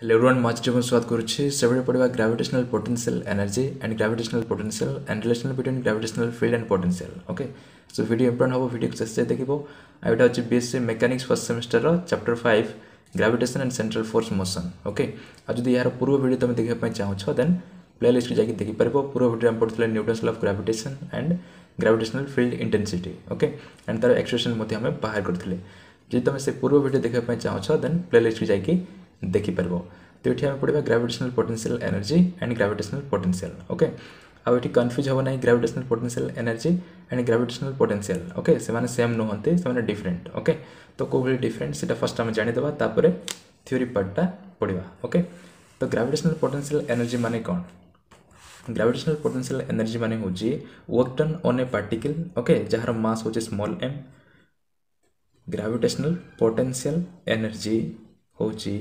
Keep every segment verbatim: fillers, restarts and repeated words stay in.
Hello everyone, much ado स्वागत करुछि सेबडे पढिबा gravitational potential energy and gravitational potential and relation between gravitational field and potential. Okay so video important हो video को से देखिबो. आ एटा अछि बीएससी मैकेनिक्स फर्स्ट सेमेस्टर रो chapter five gravitation and central force motion. Okay आ जदि यार पूर्व वीडियो तुम देखिबा पय चाहो छ देन प्लेलिस्ट को जाके देखि परबो. पूर्व वीडियो हम पढथले Newton's law of gravitation and gravitational field intensity. Okay and तार एक्सप्रेशन मध्ये हम बाहर करथले. जदि तुम से पूर्व वीडियो देखिबा पय चाहो छ देन प्लेलिस्ट को जाके देखि परबो. तो ये आम पढ़ा gravitational potential energy and gravitational potential. Okay आउ ये कन्फ्यूज हम ना gravitational potential energy and gravitational potential. Okay से माने सेम नुहंते से माने डिफरेंट. ओके तो को भली डिफरेंट से फर्स्ट आम जानी देबा तापर थ्योरी पार्टटा पढ़ा. ओके तो ग्रेविटेशनल पोटेंशियल एनर्जी माने कौन? ग्रेविटेशनल पोटेंशियल एनर्जी माने होची work done on a particle. Okay जहार मास होची small m. Gravitational potential energy होची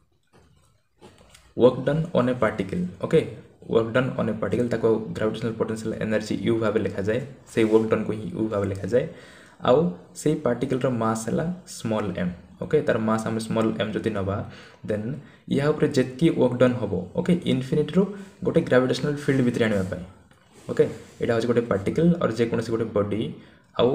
work done on a particle. Okay work done on a particle ताको ग्रेविटेशनल पोटेंशियल एनर्जी यू भाव लिखा जाए. से वर्क डन को ही यू भाव लिखा जाए. आउ से पार्टिकल रो मास हला स्मॉल m. ओके तार मास हम स्मॉल m जति नबा देन या ऊपर जेतकी वर्क डन होबो. ओके इन्फिनिटी रो गोटे ग्रेविटेशनल फील्ड भितर आनिबा पय. ओके एटा होछ गोटे पार्टिकल और जे कोनसे गोटे बॉडी आउ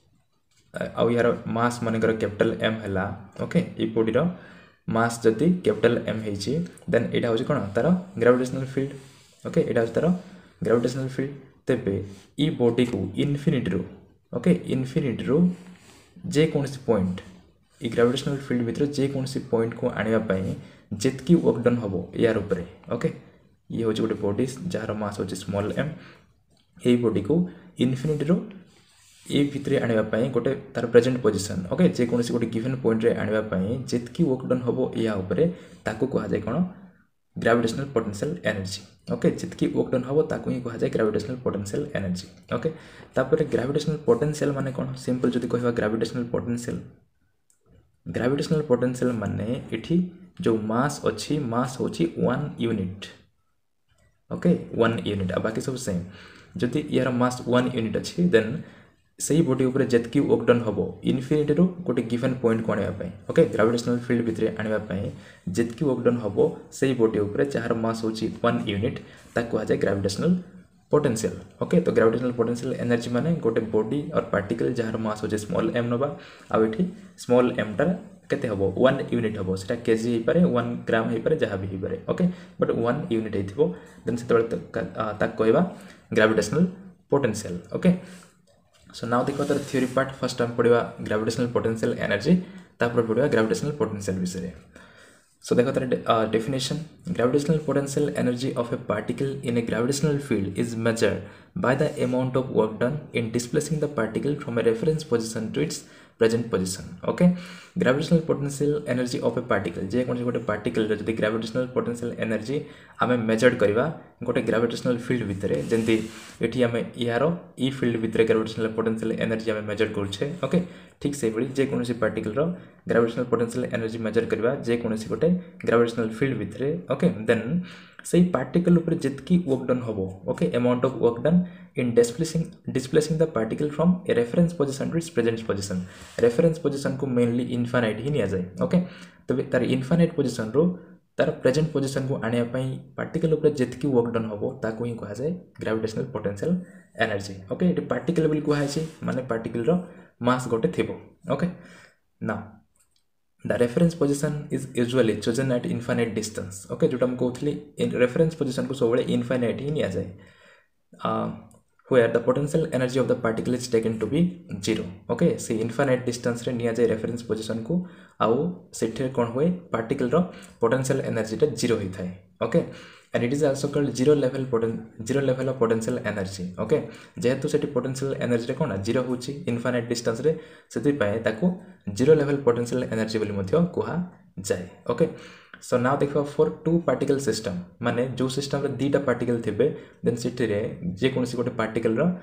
आउ यार मास मानकर कैपिटल m हला. ओके ई बॉडी रो मास जति कैपिटल m हेची देन एटा होची कोन तार ग्रेविटेशनल फील्ड. ओके एटा होची तार ग्रेविटेशनल फील्ड. तेबे ई बॉडी को इन्फिनिटी रो ओके इन्फिनिटी रो जे कोनसी पॉइंट ई ग्रेविटेशनल फील्ड भीतर जे कोनसी पॉइंट को आनिबा पय जेतकी वर्क डन होबो यार ऊपर. ओके ये होची गोटे बॉडी जहार मास होची स्मॉल m. एई बॉडी को इन्फिनिटी रो ए भितरे आनिबा पय गोटे तार प्रेजेंट पोजीशन. ओके जे कोनसी गोटे गिवन पॉइंट रे आनिबा पय जेतकी वर्क डन होबो या ऊपर ताको कहा जाय कोन ग्रेविटेशनल पोटेंशियल एनर्जी. ओके जेतकी वर्क डन होबो ताको ही कहा जाय ग्रेविटेशनल पोटेंशियल एनर्जी. ओके तापर ग्रेविटेशनल पोटेंशियल माने कोन सिंपल जदि कहबा ग्रेविटेशनल पोटेंशियल ग्रेविटेशनल पोटेंशियल माने एठी जो मास अछि मास होची one unit. Okay one unit आ बाकी सब सेम. जदि यार मास वन यूनिट अछि देन सही बॉडी ऊपर जेतकी वर्क डन होबो इन्फिनिटी रो गोटे गिवन पॉइंट को आनिबा पय. ओके ग्रेविटेशनल फील्ड भितरे आनिबा पय जेतकी वर्क डन होबो सही बॉडी ऊपर जहार मास होची वन यूनिट ताको आ जाय ग्रेविटेशनल पोटेंशियल. ओके तो ग्रेविटेशनल पोटेंशियल एनर्जी माने गोटे बॉडी और पार्टिकल जहार मास होची स्मॉल m नबा आ एठी स्मॉल m टा केते होबो वन यूनिट होबो. सेटा केजी हे पारे वन ग्राम हे पारे जहा भी हे पारे. ओके बट वन यूनिट हेथिबो देन सेतबे ताक कहबा gravitational potential. Okay so now देखो तार थ्योरी पार्ट. फर्स्ट हम पढ़िबा ग्रेविटेशनल पोटेंशियल एनर्जी तापर पढ़िबा ग्रेविटेशनल पोटेंशियल विषय. सो देखो तार definition. Gravitational potential energy of a particle in a gravitational field is measured by the amount of work done in displacing the particle from a reference position to its present position. Okay gravitational potential energy of a particle जे कोन गोटे particle रे जदि gravitational potential energy आमे measured करबा गोटे gravitational field भितरे जेंति एठी आमे यारो ई फील्ड भितरे ग्रेविटेशनल पोटेंशियल एनर्जी आमे मेजर करछे. ओके ठीक से बळी जे कोनसी पार्टिकल रो ग्रेविटेशनल पोटेंशियल एनर्जी मेजर करबा जे कोनसी गोटे ग्रेविटेशनल फील्ड भितरे. ओके देन सही पार्टिकल ऊपर जेतकी वर्क डन होबो. Okay amount of work done in displacing displacing the particle from a reference position to its present position. Reference position को मेनली इनफाइनाइट ही निया जाय. ओके तो तार इनफाइनाइट पोजीशन रो तार प्रेजेंट पोजीशन को आनिया पई पार्टिकल ऊपर जेतकी वर्क डन होबो ताको ही कहा जाय ग्रेविटेशनल पोटेंशियल एनर्जी. ओके एटी पार्टिकल बिल कहा छै माने पार्टिकल रो मास गोटे थिबो. Okay now the reference position is usually chosen at infinite distance. okay जोटा हम कहथली इन reference position को सबले infinite ही निया जाय uh, where the potential energy of the particle is taken to be zero. okay से infinite distance रे निया जाय reference position को आउ सेठे कोन होय particle रो potential energy टा zero ही थाय. okay and it is also called zero level poten zero level of potential energy. okay जेहेतु सेठी potential energy रे कोन zero होची infinite distance रे सेति पाए ताको zero level potential energy बोली मध्य कोहा जाय. okay so now देखो for two particle system माने जो सिस्टम रे दीटा पार्टिकल थिबे देन सेठी रे जे कोनसी गोटे पार्टिकल रो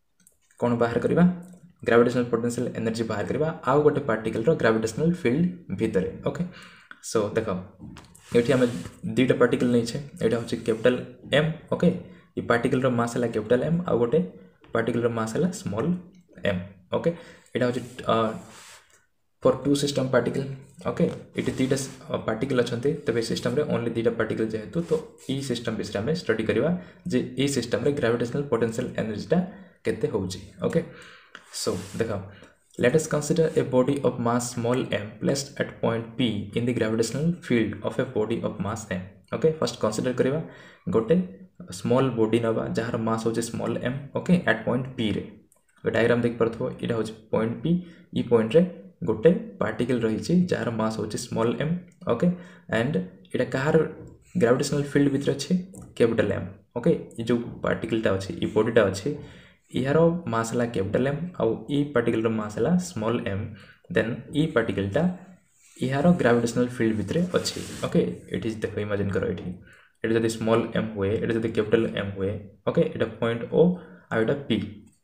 कोन बाहर करबा ग्रेविटेशनल पोटेंशियल एनर्जी बाहर करबा आउ गोटे पार्टिकल रो ग्रेविटेशनल फील्ड भितरे. ओके सो देखो एठी हम दीटा पार्टिकल नै छै. एटा होछि कैपिटल m. ओके ई पार्टिकल रो मास हला कैपिटल m आ गोटे पार्टिकल रो मास हला स्मॉल m. ओके एटा होछि for two system particle okay ये दीटा पार्टिकल अच्छा तेज सिस्टम रे ओनली दीटा पार्टिकल जेहेतु तो ये सिस्टम विषय में स्टडी करवा जे ये सिस्टम रे ग्रेविटेशनल पोटेंशियल एनर्जीटा केते होउची ओके सो देखो let us consider a body of mass small m placed at point p in the gravitational field of a body of mass m okay first consider करवा गोटे small body नवा जहार mass होचे small m okay at point p रे diagram देख परथो इटा होचे point p ई point रे गोटे पार्टिकल रही छि जहार mass होचे small m okay and इटा कहार ग्रेविटेशनल फील्ड भीतर अछि कैपिटल m okay ये जो पार्टिकल टा अछि ई बॉडी टा अछि यार मास है कैपिटल एम आउ ई पार्टिकल मास है स्मॉल एम देन ई पार्टिकल टा यार ग्रेविटेशनल फील्ड भितर अच्छी ओके इट इज देखो इमेजिन करो ये ये जब स्मॉल एम हुए ये जब कैपिटल एम हुए ओके ये पॉइंट ओ आ ये पी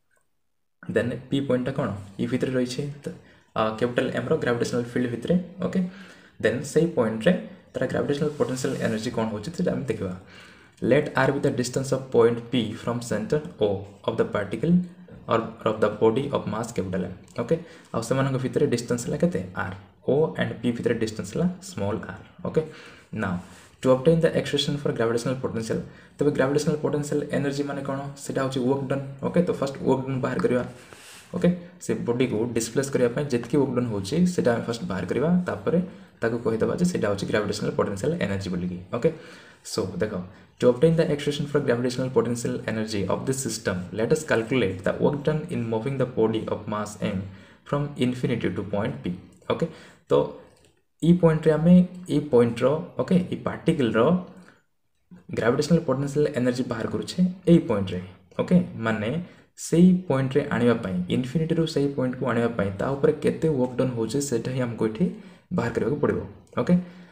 देन पी पॉइंट कौन ये भितर रही कैपिटल एम रो ग्रेविटेशनल फील्ड भितर ओके देन से पॉइंट रे तार ग्रेविटेशनल पोटेंशियल एनर्जी कौन होची देखा let r be the distance of point p from center o of the particle or of the body of mass capital M okay ଆଉ ସେମାନଙ୍କ ଭିତରେ distance ହେଲା କେତେ r o and p ଭିତରେ distance ହେଲା small r okay now to obtain the expression for gravitational potential तबे gravitational potential energy माने कोन सेटा होची work done okay तो first work done बाहर करिवा ओके से बॉडी को डिस्प्लेस करिया पय जेतकी वर्क डन होची सेटा हम फर्स्ट बाहर करिवा तापरे ताको कहि दबा जे सेटा होची ग्रेविटेशनल पोटेंशियल एनर्जी बोलिकी ओके सो देखो to obtain the expression for gravitational potential energy of this system let us calculate the work done in moving the body of mass m from infinity to point p okay तो ई point रे हमें ई point रो okay ई particle रो gravitational potential energy बाहर करूछे एई point रे ओके माने सेई पॉइंट रे आनिबा पई इन्फिनिटी रो सेई पॉइंट को आनिबा पई ता ऊपर केते वर्क डन होचे सेटा ही हमको इठी बाहर करबा को पड़िबो ओके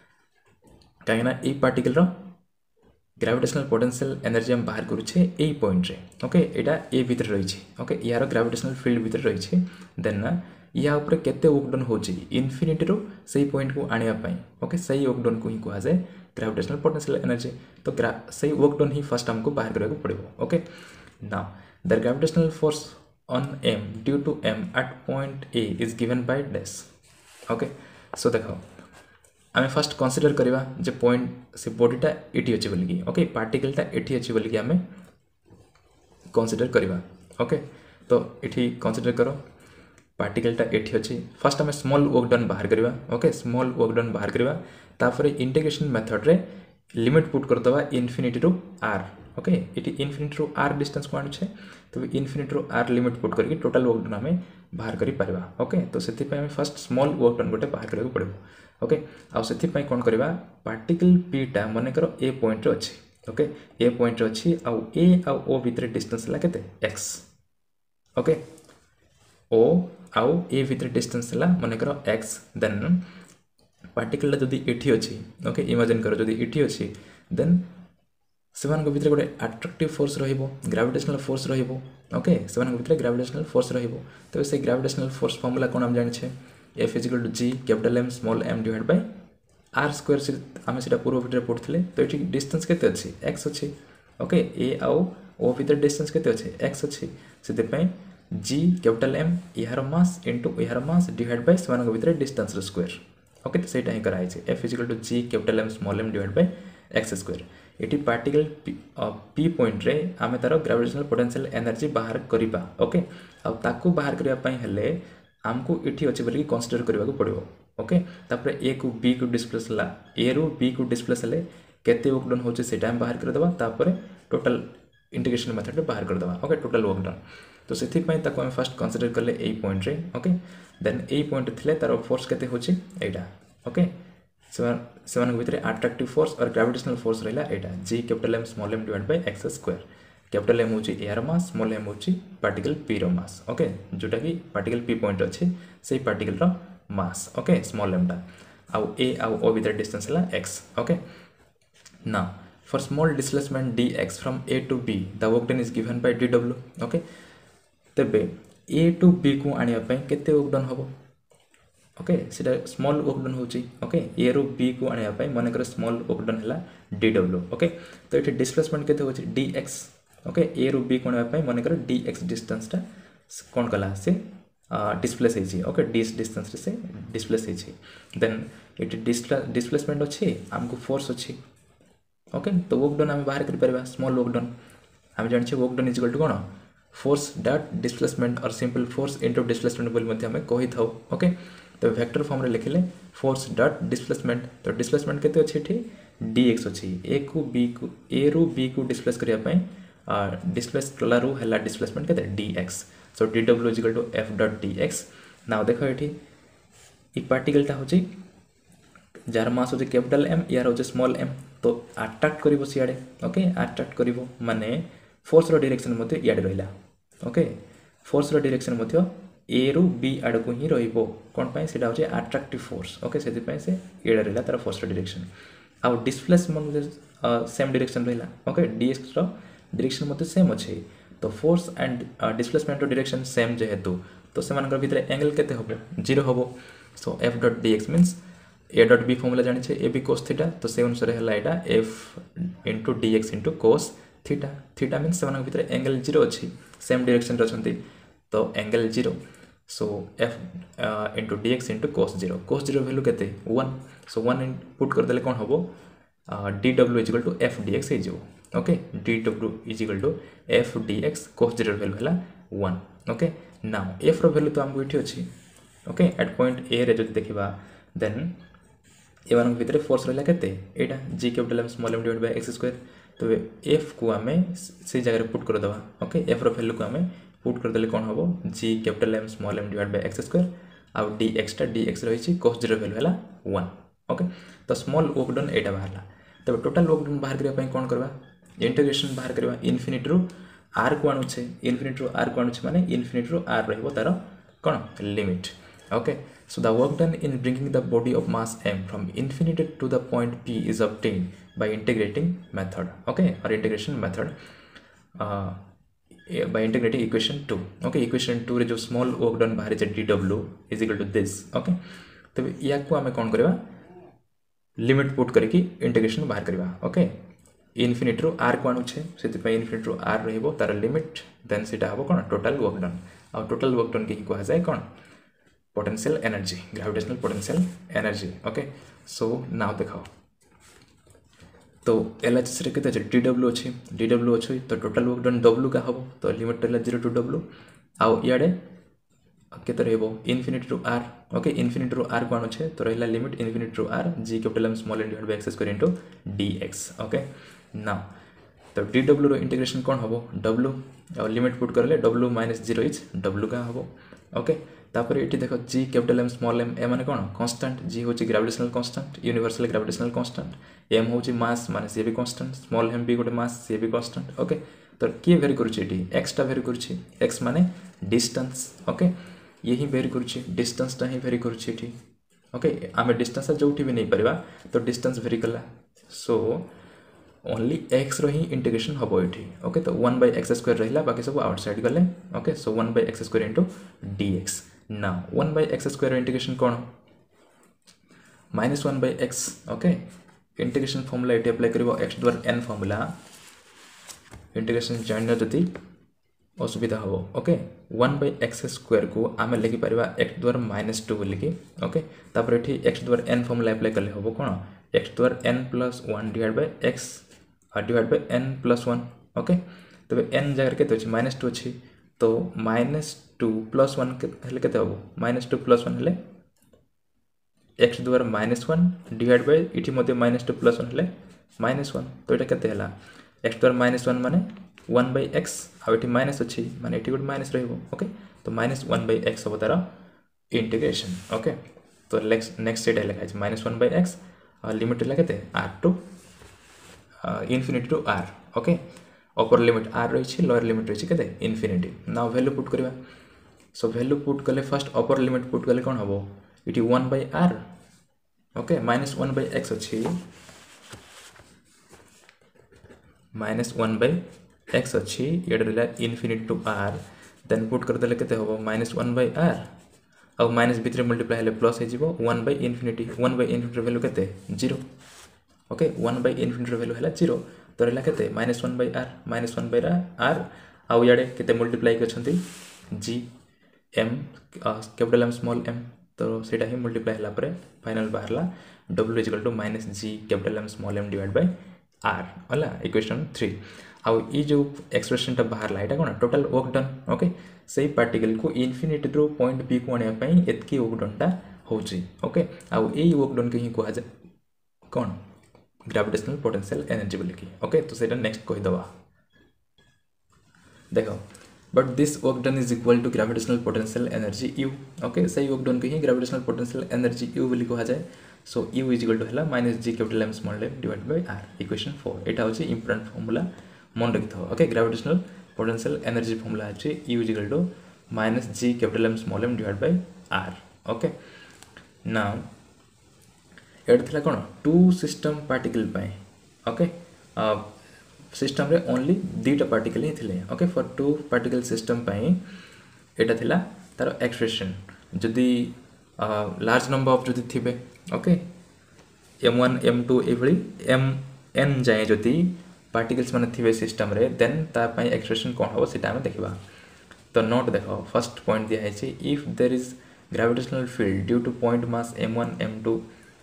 काहेना ई पार्टिकल रो ग्रेविटेशनल पोटेंशियल एनर्जी हम बाहर करूछे एई पॉइंट रे ओके एटा ए भीतर रही छी ओके यार ग्रेविटेशनल फील्ड भीतर रही छी देन ना या ऊपर केते वर्क डन होची इन्फिनिटी रो सेई पॉइंट को आनिबा पई ओके सेई वर्क डन को ही कहा जाय ग्रेविटेशनल पोटेंशियल एनर्जी तो सेई वर्क डन ही फर्स्ट हमको बाहर करबा को पड़िबो okay now the gravitational force on m due to m at point a is given by dash okay so देखो आमे फर्स्ट कंसीडर करबा जे पॉइंट से बॉडीटा एटी अछि बोलिकी ओके पार्टिकलटा एटी अछि बोलिकी आमे कंसीडर करबा ओके तो एटी कंसीडर करो पार्टिकलटा एटी अछि फर्स्ट आमे स्मॉल वर्क डन बाहर करबा ओके स्मॉल वर्क डन बाहर करबा तापर इंटीग्रेशन मेथड रे लिमिट पुट कर दबा इन्फिनिटी टू r ओके इटी इन्फिनिटी टू r डिस्टेंस को आनुछे तो infinity to r limit put करके टोटल वर्क डन हमें बाहर करि परबा ओके तो सेति पय हमें फर्स्ट स्मॉल वर्क डन गोटे बाहर करबा पड़बो ओके आ सेति पय कोन करबा पार्टिकल p टा माने करो a पॉइंट रे अछि ओके a पॉइंट रे अछि आ a आ o भीतर डिस्टेंस ला केते x ओके o आ a भीतर डिस्टेंस ला माने करो x देन पार्टिकल जदी एठी अछि ओके इमेजिन करो जदी एठी अछि देन सेवन को भीतर गोटे अट्रैक्टिव फोर्स रहिबो ग्रेविटेशनल फोर्स रहिबो ओके सेवन को भीतर ग्रेविटेशनल फोर्स रहिबो तो से ग्रेविटेशनल फोर्स फार्मूला कोन हम जानि छे F is equal to g capital M small m divide by r square से हमें सेटा पूर्व भीतर पढथले तो एठी डिस्टेंस केते अछि x अछि ओके a आ o भीतर डिस्टेंस केते अछि x अछि सेते पय g कैपिटल M यार मास इनटू यार मास डिवाइड बाय सेवन को भीतर डिस्टेंस रो स्क्वायर ओके तो सेटा ही कराई छे F is equal to g capital M small m divide by x square एटी पार्टिकल p पॉइंट रे आमे तारो ग्रेविटेशनल पोटेंशियल एनर्जी बाहर करिबा ओके आ ताकू बाहर करिया पई हेले हमको एठी अछि बोली कंसीडर करबा को पड़िबो ओके तापर a को b को डिस्प्लेस ला a रो b को डिस्प्लेस ले केते वर्क डन होचे सेटा हम बाहर कर देबा तापर टोटल इंटीग्रेशन मेथड रे बाहर कर देबा ओके टोटल वर्क डन तो सेथि पई ताको हम फर्स्ट कंसीडर करले a पॉइंट रे ओके देन a पॉइंट थिले तारो फोर्स केते होचे एटा ओके सेवन सेवन के भीतर अट्रैक्टिव फोर्स और ग्रेविटेशनल फोर्स रहला एटा g capital M small m divide by x square capital M होची एयर मास स्मॉल m होची पार्टिकल p रो मास ओके जोटा कि पार्टिकल p पॉइंट अछि सेही पार्टिकल रो मास ओके स्मॉल m टा आ a आ o भीतर डिस्टेंस हला x okay now for small displacement dx from a to b the work done is given by dw okay तबे a टू b को आनिया पय केते वर्क डन होबो ओके सेटा स्मॉल वर्क डन होची ओके ए रो बी को आनिया पय माने कर स्मॉल वर्क डन हला dw ओके तो एठी डिस्प्लेसमेंट केते होची dx ओके ए रो बी को आनिया पय माने कर dx डिस्टेंस ता कोन कला से डिस्प्लेस होइछि ओके डिस डिस्टेंस रे से डिस्प्लेस होइछि देन इट डिस्प्लेसमेंट अछि हमको फोर्स अछि ओके तो वर्क डन हम बाहर कर परबा स्मॉल वर्क डन हम जानि छै work done is equal to कोन फोर्स डॉट डिस्प्लेसमेंट और सिंपल फोर्स इनटू डिस्प्लेसमेंट बोल मध्ये हम कहि थाउ ओके तो वेक्टर फॉर्म रे लिखले फोर्स डॉट डिस्प्लेसमेंट तो डिस्प्लेसमेंट केते अछि एठी dx अछि a को b को a रो b को डिस्प्लेस करिया पय डिस्प्लेस कला रो हला डिस्प्लेसमेंट केते dx so dw is equal to f dot dx now देखो एठी ई पार्टिकल ता होछि जार मास होछि कैपिटल m यार होछि स्मॉल m तो अट्रैक्ट करिवो सियाडे ओके अट्रैक्ट करिवो माने फोर्स रो डायरेक्शन मध्ये याडे रहिला ओके फोर्स रो डायरेक्शन मध्ये a रो b आड को ही रहिबो कोन पय सेटा होछि अट्रैक्टिव फोर्स ओके सेति पय से याडे रहिला तार फोर्स रो डायरेक्शन आ डिस्प्लेसमेंट सेम डायरेक्शन रहिला ओके dx रो डायरेक्शन मध्ये सेम अछि तो फोर्स एंड डिस्प्लेसमेंट रो डायरेक्शन सेम जेहेतु तो सेमानकर भितर एंगल केते होबो जीरो होबो so f dot dx means a डॉट b फॉर्मूला जानि छै ab cos थीटा तो से अनुसार हला एटा f into dx into cos theta theta means सेमानकर भितर एंगल जीरो अछि सेम डायरेक्शन रे छथि तो angle zero so f uh, into dx into cos zero cos zero value केते वन सो वन पुट कर देले कोन होबो dw is equal to f dx हे जो okay dw is equal to f dx cos zero value हला one okay now f रो value तो हमको इठी अछि ओके एट पॉइंट a रे जदि देखिबा देन एवन भितर फोर्स रहला केते एटा g capital m small m divide by x square तो f को हमें से जगह रे पुट कर दबा ओके f रो वैल्यू को हमें पुट कर देले कोन होबो g capital m small m divide by x square आ dx टा dx रहि छि cos zero वैल्यू हला वन ओके तो स्मॉल वर्क डन एटा बाहरला तब टोटल वर्क डन बाहर करिया पय कोन करबा इंटीग्रेशन बाहर करबा इन्फिनिटी रो r को आनु छे इन्फिनिटी रो r को आनु छे माने इन्फिनिटी रो r रहबो तार कोन limit okay so the work done in bringing the body of mass m from infinity to the point p is obtained by integrating method okay or integration method uh, by integrating equation two okay equation two रे जो small work done बाहर जे dw is equal to this okay तो या को हमें कोन करबा limit put करके integration बाहर करबा okay इन्फिनिटी रो r को आनु छे सेति पे इन्फिनिटी रो r रहबो तार लिमिट देन सेटा हबो कोन टोटल वर्क डन और टोटल वर्क डन के को जाय कोन potential energy gravitational potential energy okay so now देखो तो L H S रे केते dw अछि dw अछि तो टोटल वर्क डन w का हबो तो लिमिट रहला zero to w आउ याडे केते रहबो infinity to r okay infinity to r को आनो छे तो रहला limit infinity to r g capital m small m divide by x square into dx okay now तो dw रो इंटीग्रेशन कोन हबो w और लिमिट पुट करले w - zero इज w का हबो ओके तापर एठी देखो g capital m small m ए माने कोन कांस्टेंट g होची gravitational constant universal gravitational constant m होची मास माने से भी कांस्टेंट स्मॉल m भी गोटे मास से भी कांस्टेंट ओके तो के वेरी करूची एठी x टा वेरी करूची x माने डिस्टेंस ओके यही वेरी करूची डिस्टेंस टा ही वेरी करूची एठी ओके आमे डिस्टेंस जोठी भी नहीं परबा तो डिस्टेंस वेरी कला सो ओनली x रो ही इंटीग्रेशन हबो एठी ओके तो वन बाय x स्क्वायर रहला बाकी सब आउटसाइड गले okay so one by x square into dx now one by x square integration कोन minus one by x okay integration formula एटी अप्लाई करिवो x द्वारा n formula integration जानना जति असुविधा हो okay one by x square को आमे लेखि परिबा x द्वारा minus two लिखि ओके तापर एठी x द्वारा n formula अप्लाई करले होबो कोन x द्वारा n plus one divided by x divided by n plus one okay तबे n जगह केते अछि minus two अछि तो minus two plus one हेले केते होबो minus two plus one हेले x द्वारा minus one डिवाइड बाय इठी मध्ये minus two plus one हेले minus one तो एटा केते हला x द्वारा minus one माने one by x आ इठी माइनस अछि माने इठी गुड माइनस रहइबो ओके तो minus one by x होबो तारा इंटीग्रेशन ओके तो नेक्स्ट नेक्स्ट स्टेट लिखा छै minus one by x और लिमिट ला केते r टू इन्फिनिटी to r okay upper limit r रही छी लोअर लिमिट रही छी केते इन्फिनिटी नाउ वैल्यू पुट करबा सो वैल्यू पुट करले फर्स्ट अपर लिमिट पुट करले कोन हबो इटी one by r okay minus one by x अछि minus one by x अछि एड रहला इन्फिनिटी टू r देन पुट कर देले केते हबो minus one by r और माइनस भितर मल्टीप्लाई हेले प्लस हे जिवो one by infinity one by infinity value केते zero okay one by infinity value हला zero तो रहला केते minus one by r minus one by r आउ याडे केते मल्टीप्लाई करछंती g M capital M small m तो सेटा ही मल्टीप्लाई होला परे फाइनल बाहरला w is equal to minus g capital M small m divide by r होला इक्वेशन थ्री आउ ई जो एक्सप्रेशन टा बाहरला एटा कोन टोटल वर्क डन ओके सेही पार्टिकल को इन्फिनिटी रो पॉइंट बी को आने पई एतकी वर्क डन टा होची ओके आउ एई वर्क डन के ही को जाय कोन ग्रेविटेशनल पोटेंशियल एनर्जी बोल की ओके तो सेटा नेक्स्ट कहि दवा देखो but this work done is equal to gravitational potential energy U okay सही वर्क डन के ही ग्रेविटेशनल पोटेंशियल एनर्जी यू बोली कहा जाए so U is equal to हला minus G capital M small m divide by r equation four एटा होची important formula मन रखिथो okay gravitational potential energy formula अछि U is equal to minus G capital M small m divide by are okay now एटा थला कोन two system particle पाए okay system रे ओनली दीटा पार्टिकल ही थिले okay for two particle system पाई एटा थिला तार एक्सप्रेशन जदी लार्ज नंबर ऑफ जदी थिबे okay m one m two एभली एम एन जाए जदी पार्टिकल्स माने थिबे सिस्टम रे देन ता पाई एक्सप्रेशन कोन हो सेटा हम देखबा तो नोट देखो फर्स्ट पॉइंट दिया है if there is gravitational field due to point mass m one m two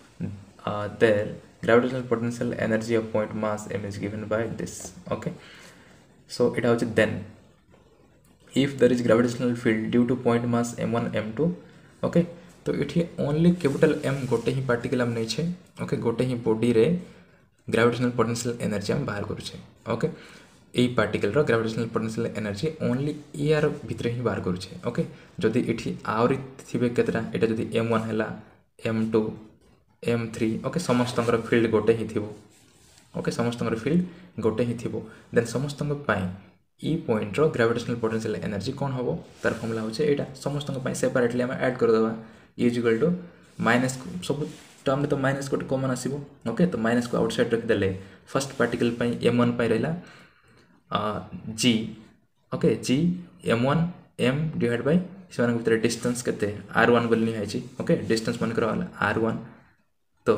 there gravitational potential energy of point mass m is given by this okay so it has then if there is gravitational field due to point mass m one m two okay तो इठी only capital m गोटे ही particle हम नहीं छे okay गोटे ही body रे gravitational potential energy हम बाहर करू छे ओके ए पार्टिकल रो ग्रेविटेशनल पोटेंशियल एनर्जी ओनली यार भितर ही बाहर करू छे ओके जदी इठी आउरी थिबे केतरा एटा जदी m one हला m two m three okay समस्त फील्ड गोटे ही थिबो ओके समस्त फील्ड गोटे ही थिबो देन समस्त ई पॉइंट रो ग्रेविटेशनल पोटेंशियल एनर्जी कौन होबो तार फॉर्मूला होचे एटा समस्त सेपरेटली हम ऐड कर देबा ई इज इक्वल टू माइनस सब टर्म तो माइनस को कॉमन आसीबो ओके तो माइनस को आउटसाइड रख देले फर्स्ट पार्टिकल पई एम वन पई रहला G okay G m one m divide by सेवन भीतर डिस्टेंस केते आर वन बोलनी है छी ओके डिस्टेंस मन करवाला आर वन तो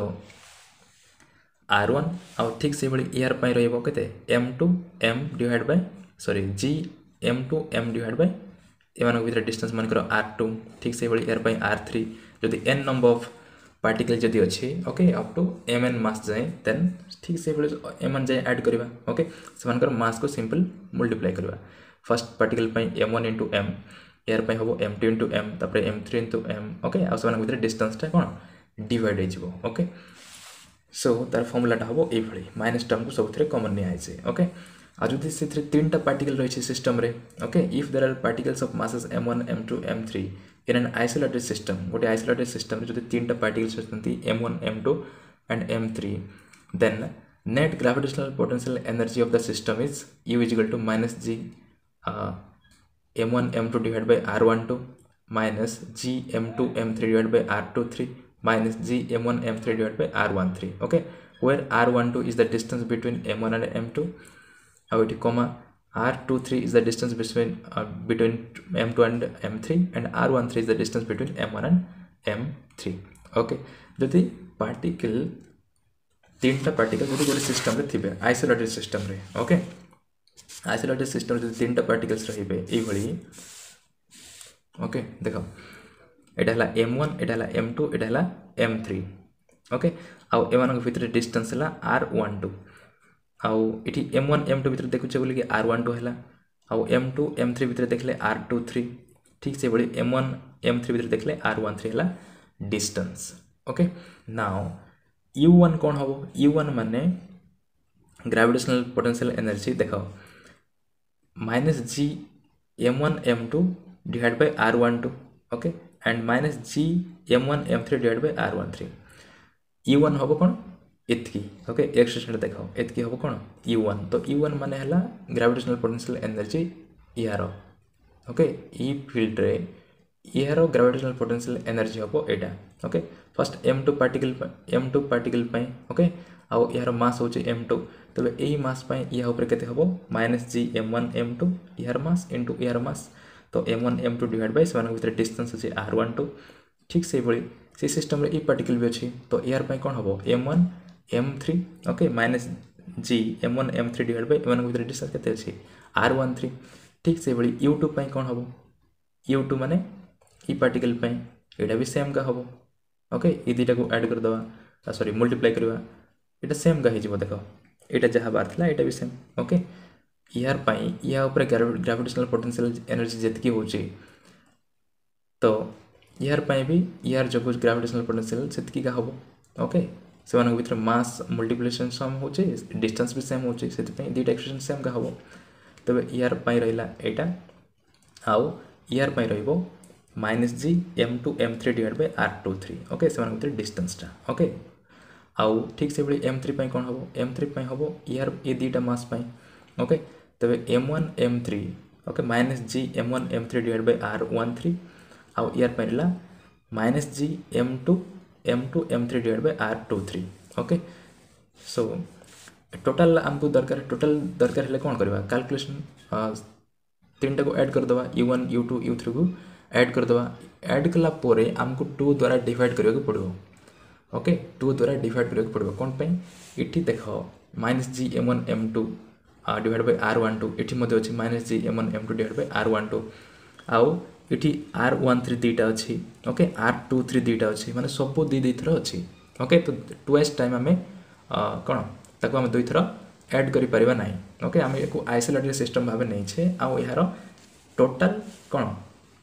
आर वन आ ठीक से भाई यार पाई रहिबो केते m two m divide by sorry ji m two m divide by एमान भीतर डिस्टेंस मन करो आर टू ठीक से भाई यार पाई आर थ्री जदी एन नंबर ऑफ पार्टिकल जदी अछि okay up to m n mass जाए देन ठीक से भाई एम एन जाए ऐड करबा ओके समान कर मास को सिंपल मल्टीप्लाई करबा फर्स्ट पार्टिकल पाई एम वन इनटू एम यार पाई होबो एम टू इनटू एम तापर m three into m okay आ समान भीतर डिस्टेंस ता कोन डिवाइड हो ओके सो तार फॉर्मूलाटा हम ये माइनस टर्म को सब कॉमन नहीं आए ओके आ जो से तीन टा पार्टिकल रही सिस्टम रे okay if there are particles of masses m one m two m three in an isolated system गोटे आइसोलेटेड सिस्टम रे जो तीन टा पार्टिकल्स होती m one m two and m three then net gravitational potential energy of the system is U is equal to minus G m one m two divide by r one two minus G m two m three divide by r two three minus g m one m three divided by r one three okay where r one two is the distance between m one and m two how it comma r two three is the distance between uh, between m two and m three and r one three is the distance between m one and m three okay जदि particle तीन टा particle जदि गोटे system रे थिबे isolated system रे okay isolated system जदि तीन टा पार्टिकल्स रहिबे एई भली ओके देखो एटा हला एम वन एटा हला एम टू एटा हला एम थ्री ओके आउ एमान भीतर डिस्टेंस हला आर वन टू आउ इठी एम वन एम टू भीतर देखुचे बोली कि आर वन टू हला आउ एम टू एम थ्री भीतर देखले आर टू थ्री ठीक से बोली एम वन एम थ्री भीतर देखले आर वन थ्री हला distance okay now U one कोन हबो यू वन माने ग्रेविटेशनल पोटेंशियल एनर्जी देखो minus G m one m two divide by r one two okay and minus g m one m three divided by r one three u one होबो कोन एतकी okay expression देखो एतकी होबो कोन u one तो u one माने हला gravitational potential energy यारो okay ई field रे यारो ग्रेविटेशनल पोटेंशियल एनर्जी होबो एटा okay first m two particle m two particle पई ओके आ यारो मास होचे m two तबे एई मास पई या ऊपर केते होबो minus g m one m two यार मास इनटू यार मास तो m one m two divide by सेवन भीतर डिस्टेंस अछि आर वन टू ठीक से भली से सिस्टम रे ई पार्टिकल भी अछि तो यार पई कोन होबो m one m three okay minus G m one m three divide by m भीतर डिस्टेंस केते अछि आर वन थ्री ठीक से भली यू टू पई कोन होबो यू टू माने ई पार्टिकल पे एटा भी सेम का हम ओके ये दुटा को ऐड करदे सॉरी मल्टीप्लाई करवा एटा सेम का हो देख यहाँ जहाँ बाहर था यहाँ भी सेम ओके यार पाई या ऊपर ग्रेविटेशनल पोटेंशियल एनर्जी जितकी होची तो यार पाई भी यार जो कुछ ग्रेविटेशनल पोटेंशियल सेतकी का हम ओके से मान भर मास मल्टीप्लिकेशन सेम हो डिस्टेंस भी सेम हो दुटा एक्सप्रेशन सेम का हम तब यार पाई रहा यहाँ आउ यार पाई रहिबो minus G m two m three divide by r two three okay से मान भर डिस्टेंसटा ओके आउ ठीक से भाई एम थ्री पाई कौन हम एम थ्री पाई हम यार ये दुटा मास पाई ओके तब m one m three okay minus G m one m three divide by r one three आउ यार पाई रहा minus G m two m two m three divide by r two three okay so total आमको दरकार total दरकार है कौन करवा कैलकुलेशन तीन टा को ऐड कर दवा U one U two U three को ऐड कर दवा ऐड कला पोरे आमको टू द्वारा डिवाइड करने को पड़ो ओके टू द्वारा डिवाइड करने को पड़ो कौन पे इठी देख minus G m one m two divide by r one two इठी मध्य अच्छी minus G m one m two divide by r one two आउ इठी आर वन थ्री दुटा अच्छी ओके आर टू थ्री दुटा अच्छी माने सब दी दी थर अच्छी ओके तो ट्वाइस टाइम आम कौन ताको आम दुई थर ऐड करि परिबा नाही ओके आम एको आइसोलेटेड सिस्टम भाबे नै छे आ यार टोटल कौन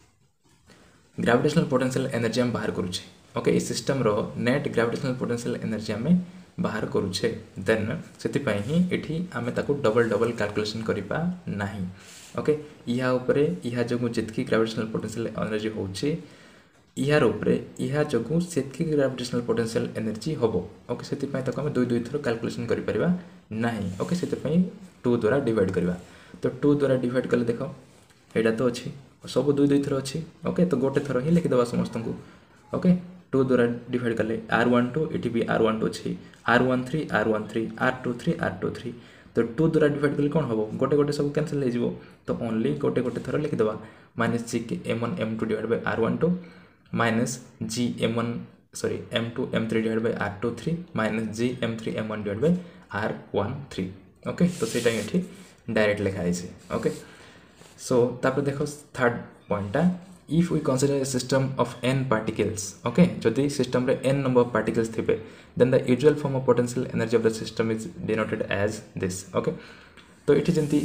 ग्रेविटेशनल पोटेंशियल एनर्जी आम बाहर करूछे ओके इस सिस्टम रो नेट ग्रेविटेशनल पोटेंशियल एनर्जी आम बाहर करूछे देन सेति पई ही एठी आमे ताको डबल डबल कैलकुलेशन करिपा नाही ओके या ऊपरे या जो जितकी ग्रेविटेशनल पोटेंशियल एनर्जी होची यार ऊपरे या जो सेतकी ग्रेविटेशनल पोटेंशियल एनर्जी होबो ओके सेति पई ताको आमे दुई दुई थरो कैलकुलेशन करि परिबा नाही ओके सेति पई टू द्वारा डिवाइड करवा तो टू द्वारा डिवाइड कले देखो एटा तो अच्छी सब दुई दुई थर अच्छी ओके तो गोटे थर ही लिखिदेवा समस्त को ओके टू द्वारा डिवाइड कले आर वन टू ये भी आर वन टू अच्छी r one three r one three r two three r two three तो टू द्वारा डिवाइड कले कौन हम गोटे गोटे सब कैंसिल हो तो ओनली गोटे गोटे थर लिखिदेवा minus G m one m two divide by r one two minus G m one sorry m two m three divide by r two three minus G m three m one divide by r one three okay तो सेटा ये direct लिखाई okay so तापर देखो third पॉइंटा if we consider a system of n particles okay जदि सिस्टम रे n number of particles थिबे then the usual form of potential energy of the system is denoted as this okay तो इठी जंती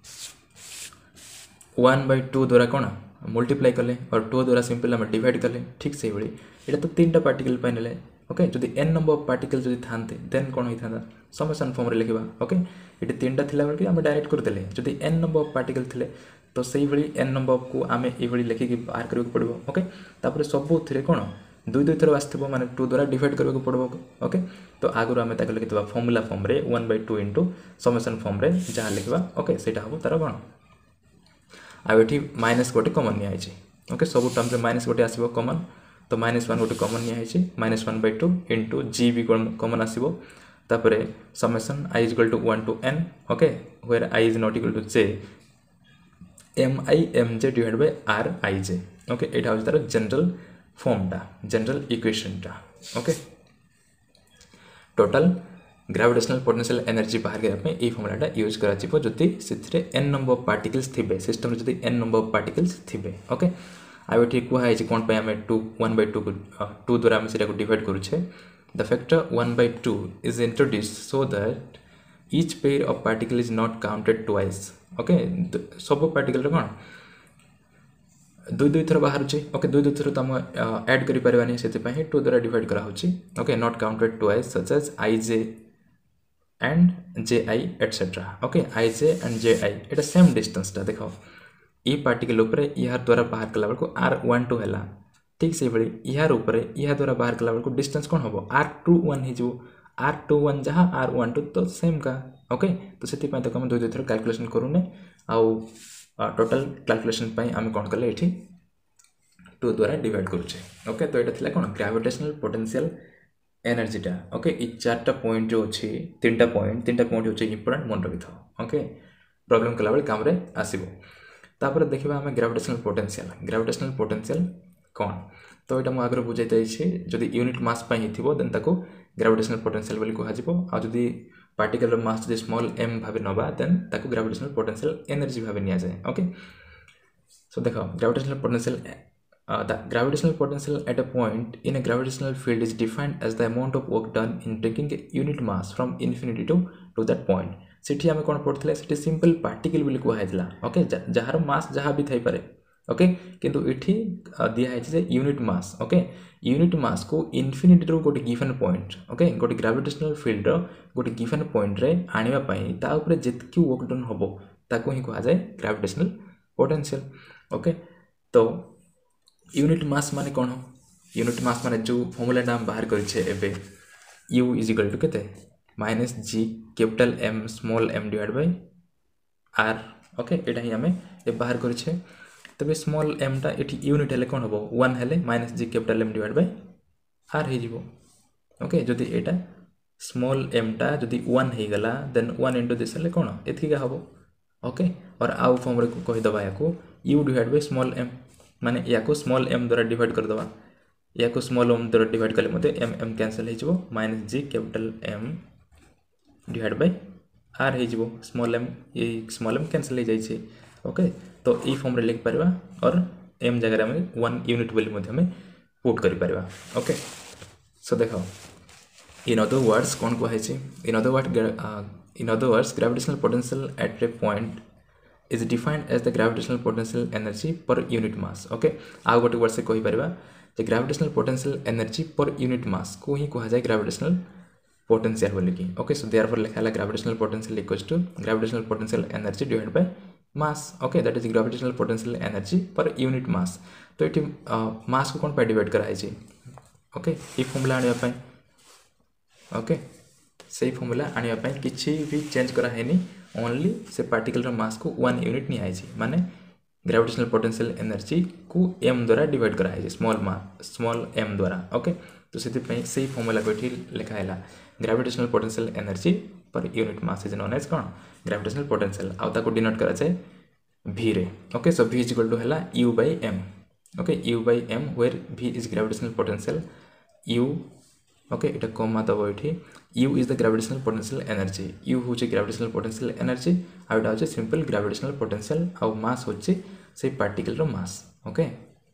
one by two द्वारा कौन multiply कले और टू द्वारा सिंपल आम डिवाइड कले ठीक से भाई ये तो तीन टा पार्टिकल पे नेले ओके जदि n नंबर ऑफ पार्टिकल जदि थांते देन कौन होई थांदा समेशन फॉर्म रे लिखिबा ओके ये तीन टा थिला बेले आम डायरेक्ट कर देले जदि n नंबर ऑफ पार्टिकल थिले तो सही भाई n नंबर को आम ये लिखिकी बाहर करने पड़ो ओके तापर सबू थे कौन दुई दुई थर आसो माने टू द्वारा डिवाइड करने पड़ो ओके तो आगु आम लिखिदा फॉर्मूला फॉर्म रे one by two into summation form रे जहाँ लिखा ओके से हम तार कौन आठी माइनस गोटे कमन नियाई ओके सब टर्म रे माइनस गोटे आसो कमन तो माइनस वन गोटे कमन नियाई minus one by two into G भी कमन आसो तापर summation i is equal to one to n okay where i is not equal to j m i m j divide by r i j okay एटा हो तार general फॉर्मटा general इक्वेशनटा okay total gravitational potential energy बाहर करने ये फॉर्मूलाटा use करा जिवो जति सेथिरे n नंबर ऑफ पार्टिकल्स थिबे सिस्टम रे जति n नंबर ऑफ पार्टिकल्स थिबे ओके आ एठी कुहा है जे कोन पे हमें two one by two two द्वारा हम सेटा को डिवाइड करू छे the factor one by two is introduced so that each pair of particle is not counted twice okay सब पार्टिकल रे कोन दुई दुई थर बाहर छे ओके दुई दुई थर तो हम ऐड करि परबानी सेति पई टू द्वारा डिवाइड करा होची okay not counted twice such as i j and j i etcetera okay i j and j i एटा सेम डिस्टेंस टा देखो ई पार्टिकल ऊपर यार द्वारा बाहर कला बेलको आर वन टू हैला ठीक से भली यार ऊपर या द्वारा बाहर कला बेलको डिस्टेंस कोन हबो आर टू वन ही जो आर टू वन जहाँ आर वन टू तो सेम का ओके तो सेति पई तक हम दुई दुई थर कैलकुलेशन करूने आउ टोटल कैलकुलेशन पई हम कोन करले एठी टू द्वारा डिवाइड करूचे ओके तो एटा थिला कोन ग्रेविटेशनल पोटेंशियल एनर्जीटा ओके ई चारटा पॉइंट जो अछि तीनटा पॉइंट तीनटा पॉइंट होचे इंपोर्टेंट मन रखि थाओ ओके प्रॉब्लम कला बेले काम रे आसीबो तापर देखिबा हम ग्रेविटेशनल पोटेंशियल ग्रेविटेशनल पोटेंशियल कोन तो एटा म आगर बुझाई दै छी जदि यूनिट मास पई हिथिबो देन ताको ग्रेविटेशनल पोटेंशियल बोली कहा जिवो आ जदि पार्टिकल रो मास जदि स्मॉल m भाबे नबा देन ताको ग्रेविटेशनल पोटेंशियल एनर्जी भाबे निया जाय ओके सो देखो gravitational potential Uh, the gravitational potential at a point in a gravitational field is defined as the amount of work done in taking a unit mass from infinity to to that point. सेठी आमे कोन पढथले सेठी simple particle बोली को हाइतला okay जहार मास जहा भी Thai पारे okay किंतु एठी दिया है जे unit mass okay unit mass को इन्फिनिटी रो गोटे गिवन पॉइंट ओके गोटे ग्रेविटेशनल फील्ड रो गोटे गिवन पॉइंट रे आनिबा पई ता ऊपर जेतकी वर्क डन होबो ताको ही कहा जाय ग्रेविटेशनल पोटेंशियल ओके तो यूनिट मास माने कोन हो यूनिट मास माने जो फॉर्मूला नाम बाहर करिछे एबे u इज इक्वल टू केते minus g capital m small m divide by r okay एटा ही हमें ए बाहर करिछे तबे स्मॉल m टा एठी यूनिट हेले कोन होबो वन हेले minus g capital m divide by r हे जिवो ओके जदी एटा स्मॉल m टा जदी वन हे गला देन वन इनटू दिस हेले कोन एथि का होबो ओके और आउ फॉर्म रे कहि दबा याको u divide by small m माने याको स्मॉल m द्वारा डिवाइड कर दबा याको स्मॉल m द्वारा डिवाइड करले मते m m कैंसिल हे जिवो minus g capital m divide by r हे जिवो स्मॉल m ए स्मॉल m कैंसिल हे जाई छे ओके तो ई फॉर्म रे लिख परबा और m जगह रे हम वन यूनिट बोली मते हम पुट करि परबा ओके सो देखो इन अदर वर्ड्स कोन को है छे in other word in other words gravitational potential at a point is defined as the gravitational potential energy per unit mass okay आ गोटे वर्ड से कहि परबा जे gravitational potential energy per unit mass को ही कहा जाय gravitational potential बोली की okay so therefore लिखाला gravitational potential equals to gravitational potential energy divided by mass okay that is gravitational potential energy per unit mass तो एटी मास को कोन पे डिवाइड कराय छी ओके ई फार्मूला आनिया पय ओके सही फार्मूला आनिया पय किछि भी चेंज करा हेनी ओनली से पार्टिकल रो मास को वन यूनिट नि आइछि माने ग्रेविटेशनल पोटेंशियल एनर्जी को m द्वारा डिवाइड करा है स्मॉल मास स्मॉल m द्वारा ओके तो सेति पय सही फार्मूला कोठी लिखा हैला gravitational potential energy per unit mass is known as कोन ग्रेविटेशनल पोटेंशियल आ ताको डिनोट करा जाय v रे okay so v is equal to हैला u by m okay u by m where v is gravitational potential u okay इटा comma दबो एठी u is the gravitational potential energy u होचे gravitational potential energy आ इटा होचे simple gravitational potential आ mass होचे से पार्टिकल रो mass okay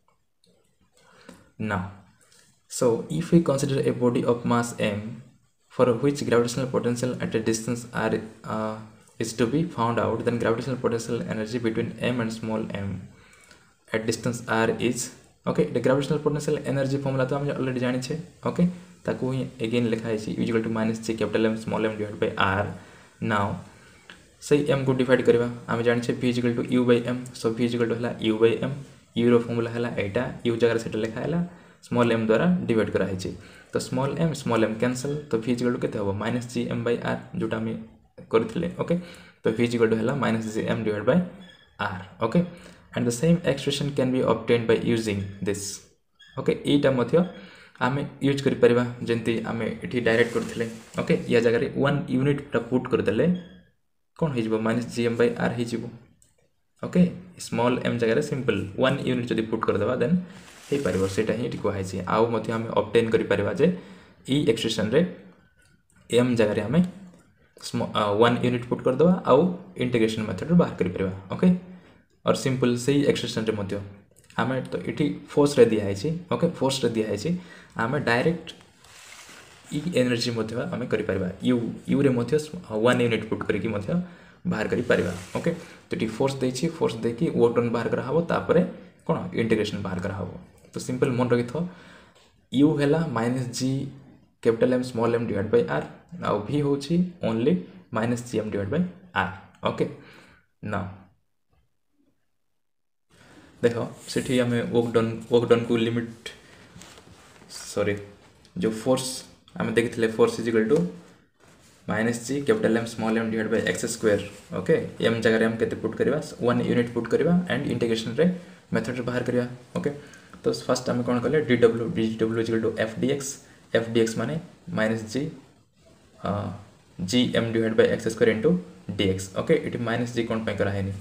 now so if we consider a body of mass m for which gravitational potential at a distance r uh, is to be found out then gravitational potential energy between m and small m at distance r is okay the gravitational potential energy formula तो हम already जानि छे okay ताको ही again लिखा है सी equal to minus j capital m small m divide by r now सही m को डिवाइड करबा हम जानि छे v equal to u by m so v equal to हला u by m u रो फार्मूला हला एटा u जगह सेट लिखा हला स्मॉल m द्वारा डिवाइड करा है छी तो small m small m cancel तो v इक्वल टू केते होबो minus j m by r जोटा हम करथिले ओके तो v इक्वल टू हला minus j m divide by r okay and the same expression can be obtained by using this okay एटा मध्य आमे यूज करि परबा जेंति आमे एठी डायरेक्ट करथिले ओके या जगह रे वन यूनिट टा पुट कर देले कोन हे जिवो माइनस gm by r हे जिवो ओके स्मॉल m जगह रे सिंपल वन यूनिट जदी पुट कर देबा देन हे परबो सेटा ही को हाइ छी आउ मते आमे ऑब्टेन करि परबा जे ई एक्सप्रेशन रे m जगह रे आमे वन यूनिट पुट कर देबा आउ इंटीग्रेशन मेथड रे बाहर करि परबा ओके और सिंपल सही एक्सप्रेशन रे मते आमे तो इठी फोर्स रे दिया है छी ओके फोर्स रे दिया है छी आमे डायरेक्ट ई एनर्जी मध्य आमे करि परबा u u रे मध्य वन यूनिट पुट करी कि मध्य बाहर करि परबा ओके तो इठी फोर्स दे छी फोर्स दे कि वर्क डन बाहर करा हबो तापरे कोन इंटीग्रेशन बाहर करा हबो तो सिंपल मन रखि थो u हैला minus g capital m small m divide by r आ v हो छी only minus gm divide by r okay now देखो सेठी हमें वर्क डन वर्क डन को लिमिट सॉरी जो फोर्स हमें देखिथिले force is equal to minus G capital m small m divide by x square okay m जगह रे हम केते पुट करबा वन यूनिट पुट करबा एंड इंटीग्रेशन रे मेथड रे बाहर करबा ओके तो फर्स्ट हम कोन करले dw dw is equal to f dx f dx माने minus g gm divide by x square into dx okay it minus g कोन पे करा है नी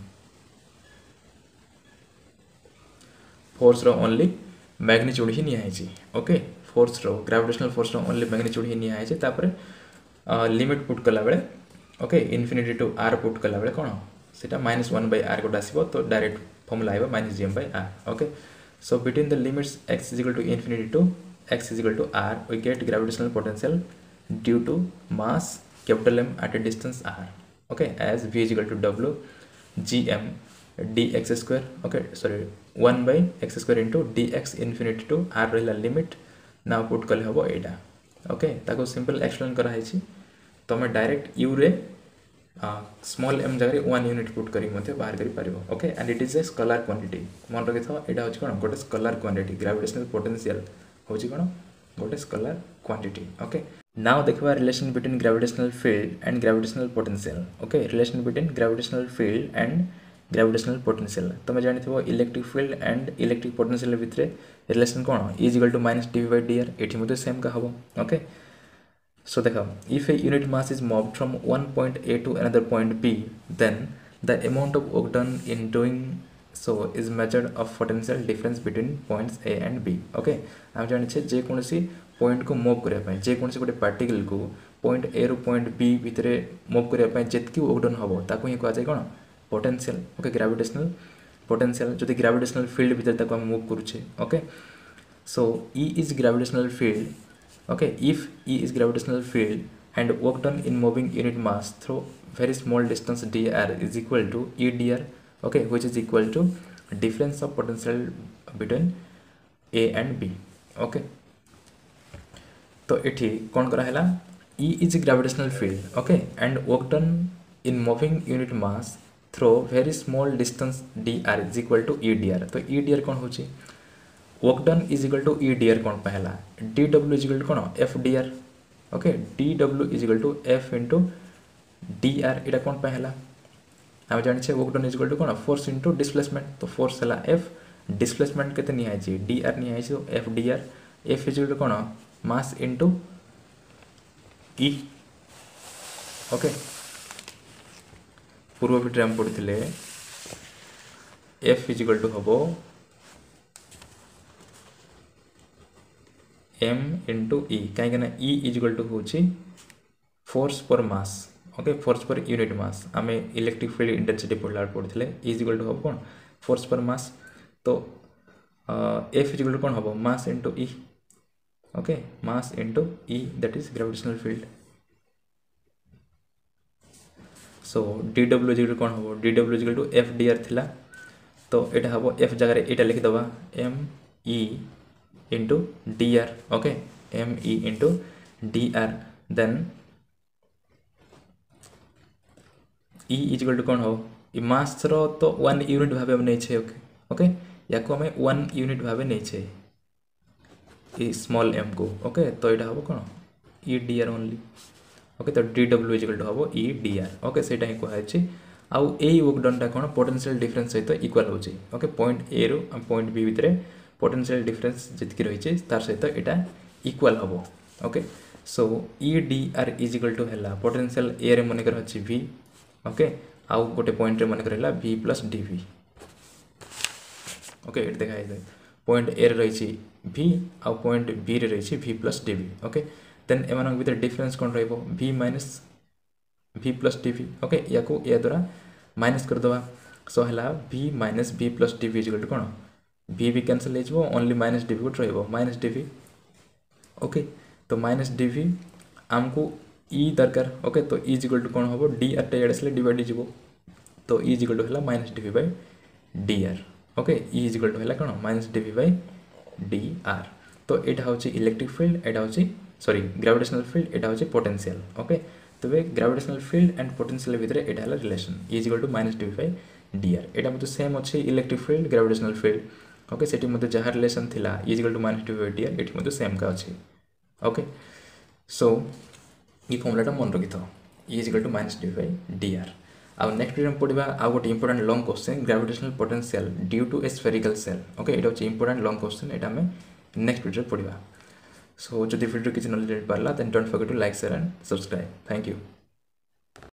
फोर्स रो ओनली मैग्नीट्यूड ही निया है छी ओके फोर्स रो ग्रेविटेशनल फोर्स रो ओनली मैग्नीट्यूड ही निया है छी तापरे लिमिट पुट कला बेले okay infinity to r put कला बेले कोन सेटा माइनस वन बाय r को आसीबो तो डायरेक्ट फॉर्मूला आइबो माइनस gm बाय r okay So between the limits x is equal to infinity to x is equal to r, we get gravitational potential due to mass capital M at a distance r. Okay, as v is equal to w gm dx square. Okay, sorry, one by x square into dx infinity to r रहा limit now put कले हबो एटा. Okay, ताको simple explain करा है ची. तो मैं direct u रे स्मॉल एम जगह वन यूनिट पुट करी मते बाहर करी पारिबो. Okay, and it is a scalar quantity. मन रखि था एटा होची कोन गोटे स्केलर क्वांटिटी. ग्रेविटेशनल पोटेंशियल होची कोन गोटे स्केलर क्वांटिटी. ओके, नाउ देखबा relation between gravitational field and gravitational potential. Okay, relation between gravitational field and gravitational potential. तुम जानिथिबो electric field and electric potential भितरे रिलेशन कोन is equal to minus d by d r. एठी मते same का हबो. Okay, so देखो, if a unit mass is moved from one point A to another point B, then the amount of work done in doing so is measured of potential difference between points A and B. Okay, हम जानिछे जे कोनसी point को move करिया पय, जे कोनसी गोटे particle को point A रो point B भितरे मूव करिया पय जेतकी वर्क डन हबो ताको ही कहै छै कोन पोटेंशियल. ओके, ग्रेविटेशनल पोटेंशियल जदि ग्रेविटेशनल फील्ड भितर ताको हम मूव करू छे. Okay, so E is gravitational field. Okay, if E is gravitational field and work done in moving unit mass through very small distance dr is equal to E dr. Okay, which is equal to difference of potential between A and B. Okay, तो एठी कौन करा हैला E is gravitational field. Okay, and work done in moving unit mass through very small distance dr is equal to E dr. तो E dr कौन होची work done is equal to E d r कौन पहला d डब्ल्यू is equal to कौन F d r. Okay, d डब्ल्यू is equal to F into d r. एटा कौन पहला हम जानिछे work done is equal to कौन फोर्स इंटू डिस्प्लेसमेंट. तो फोर्स हला एफ, डिस्प्लेसमेंट केते नि आइछि डी आर नि आइछि. तो F d r, F is equal to कौन मास इंटू ई. ओके, पूर्व वीडियो हम पढ़िथिले एफ इज इक्वल टू हबो m इंटू ई. कहीं ई इज इक्वल टू होची force per mass. Okay, force per unit mass. आम electric field intensity पढ़ला पढ़ते इज इक्वल टू हम कौन फोर्स पर मास. तो एफ इज इक्वल टू कौन हम mass into E. Okay, mass into E that is gravitational field. So d डब्ल्यू is equal to कौन हम डी डब्ल्यू is equal to F d r थिला. तो यहाँ हम एफ जगह यहाँ लिखिदबा m E into d r. Okay, m E into d r. Then E is equal to कौन हो मास रो तो वन यूनिट भाव नहीं छे. ओके, ओके, या को हमें वन यूनिट भाव नहीं छे ई स्मॉल एम को. ओके, तो यहाँ हम कौन E d r only. Okay, तो डी डब्ल्यू इज इक्वल टू हम ई डी आर. ओके, सेटा ही कहुचे आउ ए वर्क डन टा कौन पोटेंशियल डिफरेंस सहित इक्वल होची. ओके, पॉइंट ए रो पॉइंट बी भितर पोटेंशियल डिफरेंस जितकी रही तार सहित यहाँ इक्वल हम. Okay, so E d r is equal to है पोटेंशियल ए रे मनकर अच्छी v. ओके, आउ गोटे पॉइंट रे मनकर है v plus d v. Okay, ये देखा जाए पॉइंट ए रे रही v आउ पॉइंट बी रे रही v plus d v. Okay, then एम भर डिफरेंस कौन रही v minus v plus d v. Okay, या को या द्वारा माइनस करदे. सो है v minus v plus d v is equal to कौन v भी कैंसल हो ओनली माइनस डी वी गोटे रही माइनस डी वी. ओके, तो माइनस डी वी आमको ई दरकार. ओके, तो इज इक्वल टू कौन हम डी आर टे आड़े डिवाइड हो. तो इज इक्वल टू है minus d v by d r. Okay, E is equal to है कौन minus d v by d r. तो यहाँ हूँ इलेक्ट्रिक फील्ड, यहाँ हूँ सॉरी ग्रेविटेशनल फील्ड, यहाँ हूँ पोटेंशियल. ओके, तो ग्रेविटेशनल फील्ड एंड पोटेंशियल भितर यहाँ है relation is equal to minus d v by d r. यहाँ मतलब सेम अच्छे electric field gravitational field. Okay, सेठी मते जहाँ रिलेशन थिला is equal to minus d v by d r एठी मते सेम का अच्छे. ओके, सो ये फॉर्मूलाटा मन रखि था is equal to minus d v by d r. आउ नेक्स्ट वीडियो में पढ़ा आउ गोटे important long question gravitational potential due to a spherical shell. Okay, ये हूँ इंपोर्टेंट लॉन्ग क्वेश्चन. यहाँ आम नेक्स्ट वीडियो पढ़ा. सो जो वीडियो किसी नॉलेज पार्ला then don't forget to like share and subscribe. Thank you.